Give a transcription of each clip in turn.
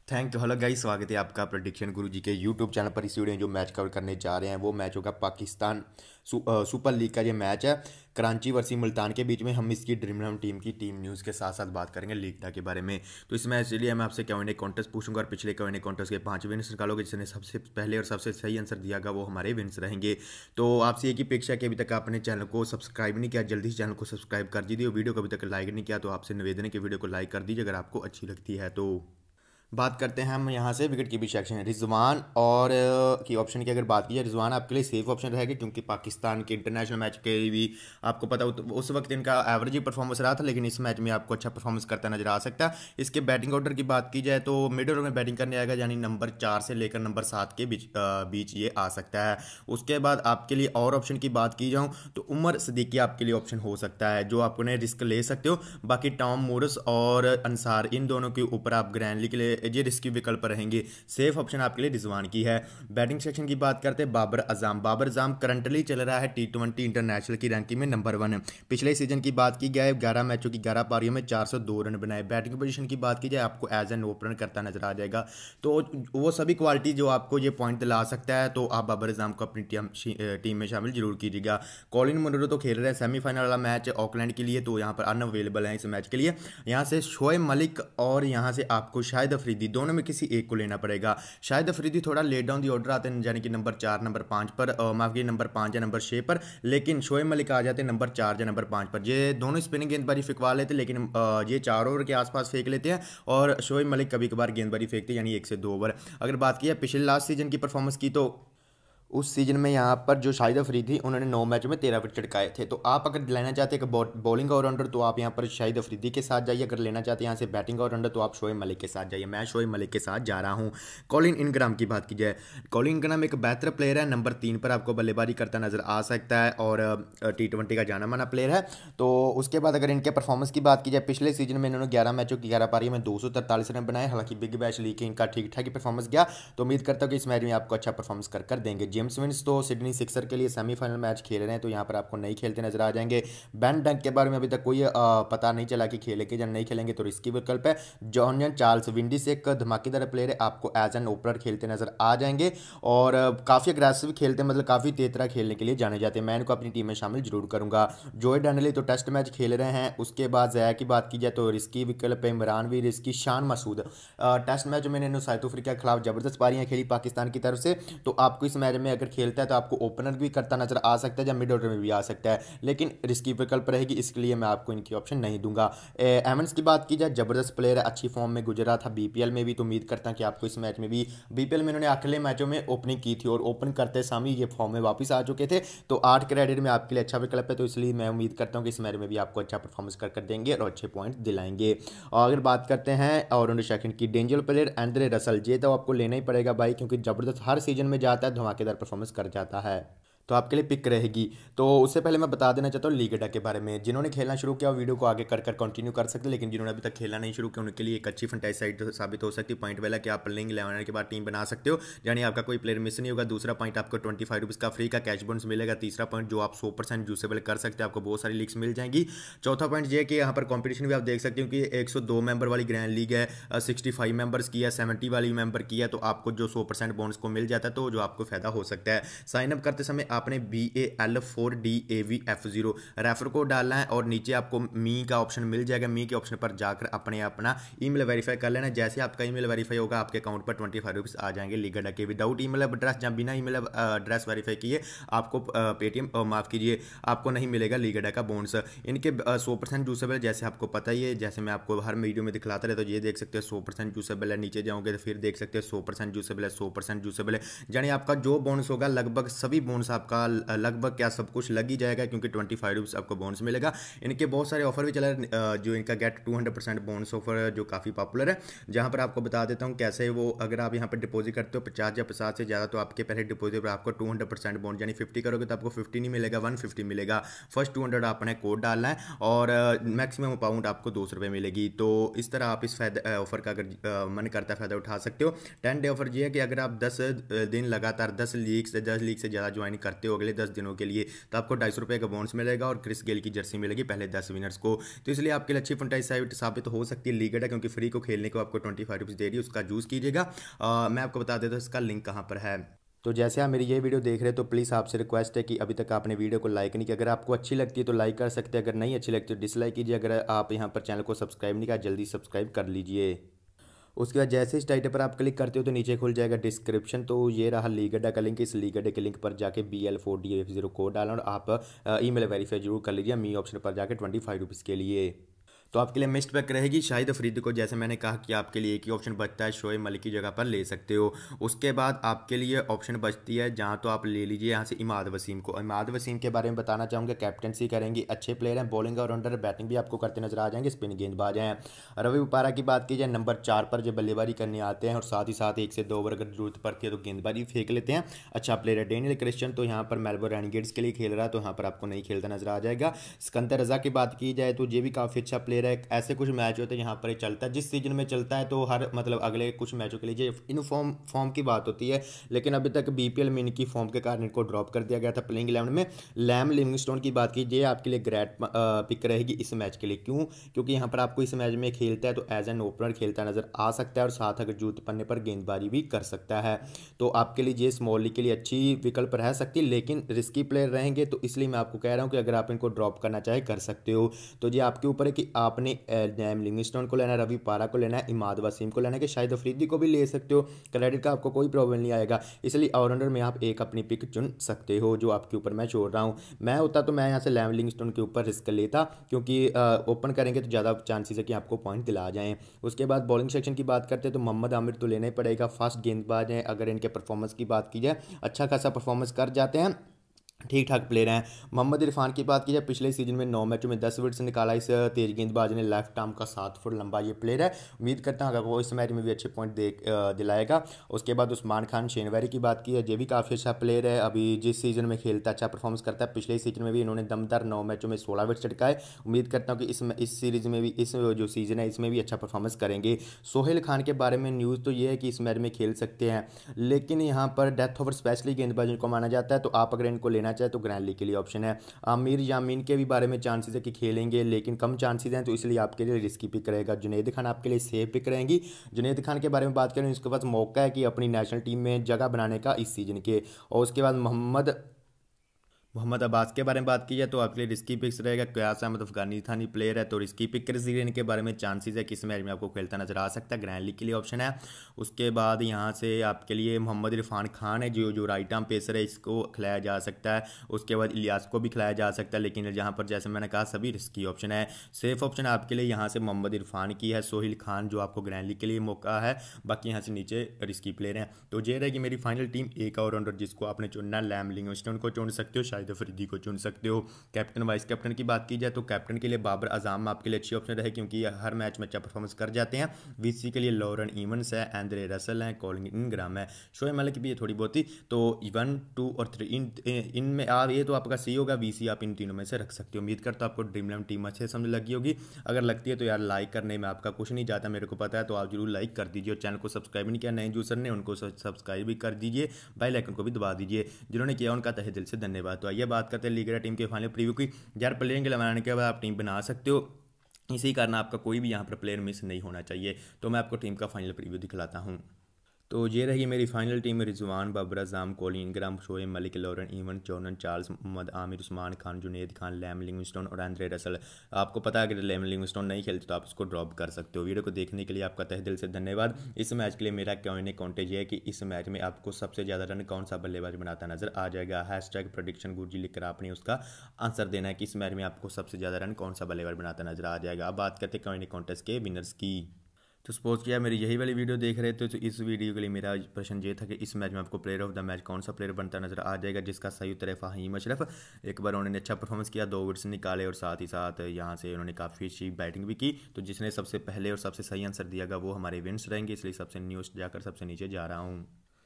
Thank you. Hello guys, स्वागत है आपका प्रेडिक्शन गुरु जी के यूट्यूब चैनल पर। इस वीडियो में जो मैच कवर करने जा रहे हैं वो मैच होगा पाकिस्तान सुपर लीग का। ये मैच है कराची वर्सेस मुल्तान के बीच में। हम इसकी ड्रीम 11 टीम की टीम न्यूज़ के साथ साथ बात करेंगे लीग डा के बारे में। तो इस मैच के लिए मैं आपसे Q&A कॉन्टेस्ट पूछूंगा और पिछले Q&A कॉन्टेस्ट के 5 विनर्स निकालोगे। जिसने सबसे पहले और सबसे सही आंसर दियागा वो हमारे विनर्स रहेंगे। तो आपसे एक ही अपेक्षा कि अभी तक आपने चैनल को सब्सक्राइब नहीं किया, जल्दी से चैनल को सब्सक्राइब कर दीजिए। वीडियो को अभी तक लाइक नहीं किया तो आपसे निवेदन है कि वीडियो को लाइक कर दीजिए अगर आपको अच्छी लगती है। तो बात करते हैं हम यहाँ से विकेट कीपिंग सेक्शन है। रिजवान और की ऑप्शन की अगर बात की जाए, रिजवान आपके लिए सेफ ऑप्शन रहेगा क्योंकि पाकिस्तान के इंटरनेशनल मैच के भी आपको पता हो तो उस वक्त इनका एवरेज ही परफॉर्मेंस रहा था, लेकिन इस मैच में आपको अच्छा परफॉर्मेंस करता नजर आ सकता है। इसके बैटिंग ऑर्डर की बात की जाए तो मिड ऑर्डर में बैटिंग करने आएगा, यानी नंबर 4 से लेकर नंबर 7 के बीच ये आ सकता है। उसके बाद आपके लिए और ऑप्शन की बात की जाऊँ तो उमर सदीकी आपके लिए ऑप्शन हो सकता है, जो आपने रिस्क ले सकते हो। बाकी टॉम मोरस और अंसार, इन दोनों के ऊपर आप ग्रैंडली के लिए ये रिस्की विकल्प रहेंगे। सेफ ऑप्शन आपके लिए रिजवान की है। बैटिंग सेक्शन की बात करते हैं बाबर अज़ाम। बाबर अज़ाम करंटली चल रहा है T20 इंटरनेशनल की रैंकिंग में नंबर 1। पिछले सीजन की बात की जाए 11 मैचों की 11 पारियों में 402 रन बनाए। बैटिंग पोजीशन की बात की जाए आपको एज एन ओपनर करता नजर आ जाएगा। तो वो सभी क्वालिटी जो आपको ये पॉइंट दिला सकता है, तो आप बाबर अज़ाम को अपनी टीम में शामिल जरूर कीजिएगा। कॉलिन मुनरो तो खेल रहे हैं सेमीफाइनल वाला मैच ऑकलैंड के लिए, तो यहाँ पर अनअवेलेबल है इस मैच के लिए। यहाँ से शोएब मलिक और यहाँ से आपको शाहिद अफरीदी, दोनों में किसी एक को लेना पड़ेगा। शाहिद अफरीदी थोड़ा लेट डाउन दी ऑर्डर आते हैं, यानी कि नंबर 4 नंबर 5 पर, माफ कीजिए नंबर 5 या नंबर 6 पर, लेकिन शोएब मलिक आ जाते हैं नंबर 4 या नंबर 5 पर। ये दोनों स्पिनिंग गेंदबाजी फेंकवा लेते हैं, लेकिन ये 4 ओवर के आसपास फेंक लेते हैं और शोएब मलिक कभी कभार गेंदबाजी फेंकते हैं, यानी 1 से 2 ओवर। अगर बात की है पिछले लास्ट सीजन की परफॉर्मेंस की, तो उस सीजन में यहाँ पर जो शाहिद अफरीदी उन्होंने 9 मैचों में 13 विकेट चटकाए थे। तो आप अगर लेना चाहते हैं कि बॉलिंग ऑलराउंडर, तो आप यहाँ पर शाहिद अफरीदी के साथ जाइए। अगर लेना चाहते हैं यहाँ से बैटिंग ऑलराउंडर तो आप शोएब मलिक के साथ जाइए। मैं शोएब मलिक के साथ जा रहा हूँ। कॉलिन इनग्राम की बात की जाए, कॉलिन इनग्राम एक बेहतर प्लेयर है, नंबर 3 पर आपको बल्लेबाजी करता नजर आ सकता है और T20 का जाना माना प्लेयर है। तो उसके बाद अगर इनके परफॉर्मेंस की बात की जाए, पिछले सीजन में इन्होंने 11 मैचों की 11 पारी में 243 रन बनाए। हालांकि बिग बैश लीग के इनका ठीक ठाक ही परफॉर्मेंस गया, तो उम्मीद करता हूँ कि इस मैच में आपको अच्छा परफॉर्मेंस कर देंगे। जेम्स विंस तो सिडनी सिक्सर के लिए सेमीफाइनल मैच खेल रहे हैं, तो यहाँ पर आपको नहीं खेलते नजर आ जाएंगे। बेन डंक के बारे में अभी तक कोई पता नहीं चला कि खेलेंगे या नहीं खेलेंगे, तो रिस्की विकल्प है। जॉनियन चार्ल्स विंडीज एक धमाकेदार प्लेयर है, आपको एज एन ओपनर खेलते नजर आ जाएंगे और काफ़ी अग्रेसिव खेलते हैं, मतलब काफ़ी तेज तरह खेलने के लिए जाने जाते हैं। मैं इनको अपनी टीम में शामिल जरूर करूंगा। जोए डैनली तो टेस्ट मैच खेल रहे हैं। उसके बाद जया की बात की जाए तो रिस्की विकल्प है। इमरान भी risky. Shan Masood test match में इन्होंने साउथ अफ्रीका के खिलाफ जबरदस्त पारियां खेली पाकिस्तान की तरफ से, तो आपको इस मैच में अगर खेलता है तो आपको ओपनर भी करता नजर आ सकता है या मिड ऑर्डर में भी आ सकता है, लेकिन रिस्की विकल्प रहेगी, इसके लिए मैं आपको इनकी ऑप्शन नहीं दूंगा। एवंस की बात की जाए, जबरदस्त प्लेयर है, अच्छी फॉर्म में गुजरा था बीपीएल में भी, तो उम्मीद करता हूं कि आपको इस मैच में भी, बीपीएल में इन्होंने अगले मैचों में ओपनिंग की थी और ओपन करते समय ये फॉर्म में वापस आ चुके थे, तो 8 क्रेडिट में आपके लिए अच्छा विकल्प है। तो इसलिए मैं उम्मीद करता हूँ कि इस मैच में भी आपको अच्छा परफॉर्मेंस कर देंगे और अच्छे पॉइंट दिलाएंगे। और अगर बात करते हैं और सेकंड की, डेंजर प्लेयर एंड्रे रसल, ये तो आपको लेना ही पड़ेगा भाई, क्योंकि जबरदस्त हर सीजन में जाता है, धमाकेदार परफॉर्मेंस कर जाता है, तो आपके लिए पिक रहेगी। तो उससे पहले मैं बता देना चाहता हूँ लीग डा के बारे में। जिन्होंने खेलना शुरू किया वीडियो को आगे कर कंटिन्यू कर सकते हैं, लेकिन जिन्होंने अभी तक खेलना नहीं शुरू किया उनके लिए एक अच्छी फंटाइज साइट साबित हो सकती है। पॉइंट वाला कि आप लिंक लगाने के बाद टीम बना सकते हो, यानी आपका कोई प्लेयर मिस नहीं होगा। दूसरा पॉइंट, आपको 25 रुपीज़ का फ्री का कैश बोनस मिलेगा। तीसरा पॉइंट, जो आप 100% यूजेबल कर सकते हैं, आपको बहुत सारी लीग्स मिल जाएंगी। चौथा पॉइंट ये कि यहाँ पर कॉम्पिटिशन भी आप देख सकते हो कि 102 मेंबर वाली ग्रैंड लीग है, 65 मेंबर्स की है, 70 वाली मेंबर की है, तो आपको जो 100% बोनस को मिल जाता है, तो जो आपको फायदा हो सकता है। साइन अप करते समय आपने BAL4DAVF0 रेफर कोड डालना है और नीचे आपको मी का ऑप्शन मिल जाएगा। मी के ऑप्शन पर जाकर अपना ईमेल वेरीफाई कर लेना। जैसे आपका ईमेल वेरीफाई होगा, आपके अकाउंट पर 25 रुपीज़ आ जाएंगे लीग डा के। विदाउट ईमेल एड्रेस, जब बिना ईमेल एड्रेस वेरीफाई किए आपको पेटीएम, माफ कीजिए, आपको नहीं मिलेगा लीग डा का बोनस। इनके 100% यूसेबल, जैसे आपको पता ही है, जैसे मैं आपको हर वीडियो में दिखलाता रहता हूँ। ये देख सकते हैं 100% यूसेबल है, नीचे जाओगे तो फिर देख सकते हैं 100% यूसेबल है, 100% यूसेबल है, यानी आपका जो बोनस होगा लगभग सभी बोनस आपका लगभग क्या सब कुछ लग ही जाएगा, क्योंकि 25 रुपीज़ आपको बोनस मिलेगा। इनके बहुत सारे ऑफर भी चला है, जो इनका गेट 200% बोनस ऑफर जो काफ़ी पॉपुलर है, जहां पर आपको बता देता हूं कैसे वो, अगर आप यहां पर डिपॉजिट करते हो 50 या 50 से ज़्यादा, तो आपके पहले डिपॉजिट पर आपको 200% बोनस, यानी 50 करोगे तो आपको 50 नहीं मिलेगा, 150 मिलेगा। फर्स्ट 200 आपने कोड डालना है और मैक्सिमम अमाउंट आपको 200 रुपये मिलेगी। तो इस तरह आप इस फायदा ऑफर का अगर मन करता है फ़ायदा उठा सकते हो। 10 डे ऑफर ये है कि अगर आप 10 दिन लगातार 10 लीग से ज़्यादा ज्वाइन करते करते हो अगले 10 दिनों के लिए, तो आपको 250 रुपये का बोनस मिलेगा और क्रिस गेल की जर्सी मिलेगी पहले 10 विनर्स को। तो इसलिए आपके लिए अच्छी फंटाइज साबित हो सकती है लीगेडा, क्योंकि फ्री को खेलने को आपको 25 रुपीज़ दे रही है, उसका यूज़ कीजिएगा। मैं आपको बता देता हूँ इसका लिंक कहाँ पर है। तो जैसे आप मेरी ये वीडियो देख रहे हैं तो प्लीज़ आपसे रिक्वेस्ट है कि अभी तक आपने वीडियो को लाइक नहीं किया। अगर आपको अच्छी लगती है तो लाइक कर सकते हैं, अगर नहीं अच्छी लगती तो डिसलाइक कीजिए। अगर आप यहाँ पर चैनल को सब्सक्राइब नहीं किया जल्दी सब्सक्राइब कर लीजिए। उसके बाद जैसे इस टाइटल पर आप क्लिक करते हो तो नीचे खुल जाएगा डिस्क्रिप्शन। तो ये रहा लीगेडा का लिंक। इस लीगेडा के लिंक पर जाके BL4DF0 कोड डालना और आप ईमेल वेरीफाई जरूर कर लीजिए मी ऑप्शन पर जाके 25 रुपीज़ के लिए। तो आपके लिए मिस्ट बैक रहेगी शाहिद अफरीदी को, जैसे मैंने कहा कि आपके लिए एक ही ऑप्शन बचता है, शोएब मलिक की जगह पर ले सकते हो। उसके बाद आपके लिए ऑप्शन बचती है जहाँ तो आप ले लीजिए यहाँ से इमाद वसीम को। इमाद वसीम के बारे में बताना चाहूँगा, कैप्टनसी करेंगे, अच्छे प्लेयर हैं, बॉलिंग और ऑलराउंडर, बैटिंग भी आपको करते नजर आ जाएंगे, स्पिन गेंदबाज हैं। रवि उपारा की बात की जाए नंबर 4 पर जब बल्लेबाजी करने आते हैं और साथ ही साथ 1 से 2 ओवर अगर जरूरत पड़ती है तो गेंदबाजी फेंक लेते हैं, अच्छा प्लेयर है। डेनियल क्रिश्चियन तो यहाँ पर मेलबोर्न रेनेगेड्स के लिए खेल रहा है, तो यहाँ पर आपको नहीं खेलता नजर आ जाएगा। सिकंदर रजा की बात की जाए तो ये भी काफ़ी अच्छा प्लेयर है। ऐसे कुछ मैच होते हैं यहाँ पर चलता है, जिस सीजन में चलता है तो हर मतलब अगले कुछ मैचों के लिए इन फॉर्म की बात होती है, लेकिन अभी तक BPL में इनकी फॉर्म के कारण इनको ड्रॉप कर दिया गया था प्लेइंग 11 में। लैम लिविंगस्टोन की बात कीजिए आपके लिए ग्रेट पिक रहेगी इस मैच के लिए। क्यों? क्योंकि यहाँ पर आपको इस मैच में खेलता है तो एज एन ओपनर खेलता नजर आ सकता है और साथ अगर जरूरत पड़ने पर गेंदबाजी भी कर सकता है। तो आपके लिए ये स्मॉल लीग के लिए अच्छी विकल्प रह सकती है, लेकिन रिस्की प्लेयर रहेंगे, तो इसलिए मैं आपको कह रहा हूँ कि अगर आप इनको ड्रॉप करना चाहे कर सकते हो। तो ये आपके ऊपर है कि आपने लैम लिविंगस्टोन को लेना है, रवि पारा को लेना है, इमाद वसीम को लेना है, कि शाहिद अफरीदी को भी ले सकते हो, क्रेडिट का आपको कोई प्रॉब्लम नहीं आएगा। इसलिए ऑलराउंडर में आप एक अपनी पिक चुन सकते हो जो आपके ऊपर मैं छोड़ रहा हूँ। मैं होता तो मैं यहाँ से लैम लिविंगस्टोन के ऊपर रिस्क लेता, क्योंकि ओपन करेंगे तो ज़्यादा चांसेस है कि आपको पॉइंट दिला जाएं। उसके बाद बॉलिंग सेक्शन की बात करते हैं तो मोहम्मद आमिर तो लेना ही पड़ेगा, फास्ट गेंदबाज हैं। अगर इनके परफॉर्मेंस की बात की जाए अच्छा खासा परफॉर्मेंस कर जाते हैं, ठीक ठाक प्लेयर हैं। मोहम्मद इरफान की बात की जाए पिछले सीजन में 9 मैचों में 10 विकेट निकाला इस तेज गेंदबाज ने, लेफ्ट आर्म का 7 फुट लंबा ये प्लेयर है। उम्मीद करता हूँ अगर वो इस मैच में भी अच्छे पॉइंट दिलाएगा। उसके बाद उस्मान खान शेनवारी की बात की है, ये भी काफ़ी अच्छा प्लेयर है, अभी जिस सीजन में खेलता है अच्छा परफॉर्मेंस करता है। पिछले सीजन में भी इन्होंने दमदार 9 मैचों में 16 विकेट चटकाए। उम्मीद करता हूँ कि इस सीरीज में भी, इस जो सीजन है इसमें भी अच्छा परफॉर्मेंस करेंगे। सोहेल खान के बारे में न्यूज़ तो ये है कि इस मैच में खेल सकते हैं, लेकिन यहाँ पर डेथ ओवर स्पेशली गेंदबाज इनको माना जाता है, तो आप अगर इनको लेना चाहे तो ग्रैंड लीग के लिए ऑप्शन है। आमिर यामीन के भी बारे में चांसेस है कि खेलेंगे, लेकिन कम चांसेस हैं, तो इसलिए आपके लिए रिस्की पिक रहेगा। जुनैद खान आपके लिए सेफ पिक रहेंगी। जुनैद खान के बारे में बात करें, इसके पास मौका है कि अपनी नेशनल टीम में जगह बनाने का इस सीजन के। और उसके बाद मोहम्मद अब्बास के बारे में बात की जाए तो आपके लिए रिस्की पिक्स रहेगा। कयास अहमद अफगानिस्तानी प्लेयर है, तो रिस्की पिक कर दीजिए। इनके बारे में चांसेस है कि इस मैच में आपको खेलता नजर आ सकता है, ग्रैंड लीग के लिए ऑप्शन है। उसके बाद यहाँ से आपके लिए मोहम्मद इरफान खान है, जो राइट आर्म पेसर है, इसको खिलाया जा सकता है। उसके बाद इलियास को भी खिलाया जा सकता है, लेकिन यहाँ पर जैसे मैंने कहा सभी रिस्की ऑप्शन है। सेफ ऑप्शन आपके लिए यहाँ से मोहम्मद इरफान की है, सोहेल खान जो आपको ग्रैंड लीग के लिए मौका है, बाकी यहाँ से नीचे रिस्की प्लेयर हैं। तो ये रहेगी मेरी फाइनल टीम। एक ऑलराउंडर जिसको आपने चुनना है, लैम लिविंगस्टोन को चुन सकते हो, शाहिद अफरीदी को चुन सकते हो। कैप्टन वाइस कैप्टन की बात की जाए तो कैप्टन के लिए बाबर आजम आपके लिए अच्छी ऑप्शन रहे, क्योंकि हर मैच में अच्छा परफॉर्मेंस कर जाते हैं। VC के लिए लॉरेन इवंस है, एंड्रे रसल है, कॉलिन इनग्राम है, शोएब मलिक भी है थोड़ी बहुत ही। तो 1, 2 और 3 इनमें आप ये तो आपका सही होगा। VC आप इन तीनों में से रख सकते हो। उम्मीद करता हूँ आपको ड्रीम 11 टीम अच्छे समझ लगी होगी। अगर लगती है तो यार लाइक करने में आपका कुछ नहीं जाता, मेरे को पता है, तो आप जरूर लाइक कर दीजिए। और चैनल को सब्सक्राइब नहीं किया नए यूजर ने, उनको सब्सक्राइब भी कर दीजिए, बेल आइकन को भी दबा दीजिए। जिन्होंने किया उनका तहे दिल से धन्यवाद। तो आइए बात करते हैं लीगेडा टीम के फाइनल प्रीव्यू की। यार प्लेयर के बनाने के बाद आप टीम बना सकते हो, इसी कारण आपका कोई भी यहाँ पर प्लेयर मिस नहीं होना चाहिए। तो मैं आपको टीम का फाइनल प्रीव्यू दिखलाता हूँ। तो ये रही मेरी final team. Rizwan, Babar Azam, Colin Ingram, Shoaib Malik, Lauren Evans, Jordan Charles, Mohammad Amir, Usman Khan, Junaid Khan, Liam Livingstone और एंड्रे रसल। आपको पता है अगर लैम लिविंगस्टोन नहीं खेलते तो आप उसको ड्रॉप कर सकते हो। वीडियो को देखने के लिए आपका तहे दिल से धन्यवाद। इस मैच के लिए मेरा कॉन्टेज ये है कि इस मैच में आपको सबसे ज़्यादा रन कौन सा बल्लेबाज बनाता नजर आ जाएगा। #prediction गुरुजी लिखकर आपने उसका आंसर देना है कि इस मैच में आपको सबसे ज़्यादा रन कौन सा बल्लेबाज बनाता नजर आ जाएगा। अब बात करते हैं कॉन्टेस्ट के विनर्स की। तो सपोज किया मेरी यही वाली वीडियो देख रहे थे, तो इस वीडियो के लिए मेरा प्रश्न ये था कि इस मैच में आपको प्लेयर ऑफ द मैच कौन सा प्लेयर बनता नजर आ जाएगा, जिसका सही उत्तर है फ़हीम अशरफ। एक बार उन्होंने अच्छा परफॉर्मेंस किया, 2 विकेट्स निकाले और साथ ही साथ यहाँ से उन्होंने काफ़ी अच्छी बैटिंग भी की। तो जिसने सबसे पहले और सबसे सही आंसर दिया गया वो हमारे विन्स रहेंगे, इसलिए सबसे न्यूज़ जाकर सबसे नीचे जा रहा हूँ।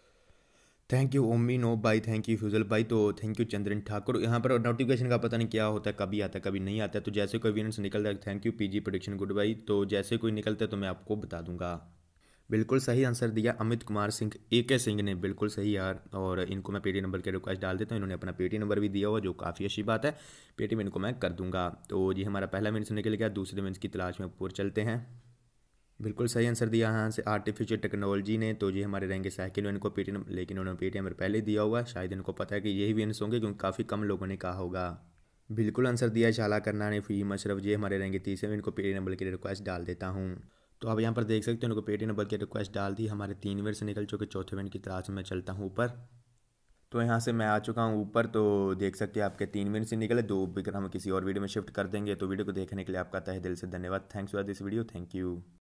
थैंक यू ओमी नो भाई, थैंक यू फ्यूजल भाई, तो थैंक यू चंद्रन ठाकुर। यहाँ पर नोटिफिकेशन का पता नहीं क्या होता है, कभी आता है कभी नहीं आता है। तो जैसे कोई विनर्स निकलता है, thank you PG production good भाई, तो जैसे कोई निकलता है तो मैं आपको बता दूंगा। बिल्कुल सही आंसर दिया अमित कुमार सिंह AK सिंह ने, बिल्कुल सही यार। और इनको मैं पेटीएम नंबर के रिक्वेस्ट डाल देता हूँ, इन्होंने अपना पेटीएम नंबर भी दिया हुआ, जो काफ़ी अच्छी बात है। पेटीएम इनको मैं कर दूंगा। तो ये हमारा पहला मीन्स निकल गया। दूसरे मीन्स की तलाश में ऊपर चलते हैं। बिल्कुल सही आंसर दिया यहाँ से आर्टिफिशियल टेक्नोलॉजी ने। तो ये हमारे रहेंगे सेकंड इनको पेटीएम, लेकिन उन्होंने पेटीएम नंबर पहले दिया हुआ है। शायद इनको पता है कि यही विन्स होंगे, क्योंकि काफ़ी कम लोगों ने कहा होगा। बिल्कुल आंसर दिया शाला करना ने, फी मशरफ। ये हमारे रहेंगे तीसरे में, इनको पेटीएम नंबर की रिक्वेस्ट डाल देता हूँ। तो आप यहाँ पर देख सकते हो, उनको पेटीएम नंबर की रिक्वेस्ट डाल दी। हमारे 3 मिनट से निकल चुके, चौथे मिनट की तलाश में मैं चलता हूँ ऊपर। तो यहाँ से मैं आ चुका हूँ ऊपर। तो देख सकते हैं आपके 3 मिनट से निकले, 2 बिकर हम किसी और वीडियो में शिफ्ट कर देंगे। तो वीडियो को देखने के लिए आपका तहे दिल से धन्यवाद। Thanks for this video, thank you.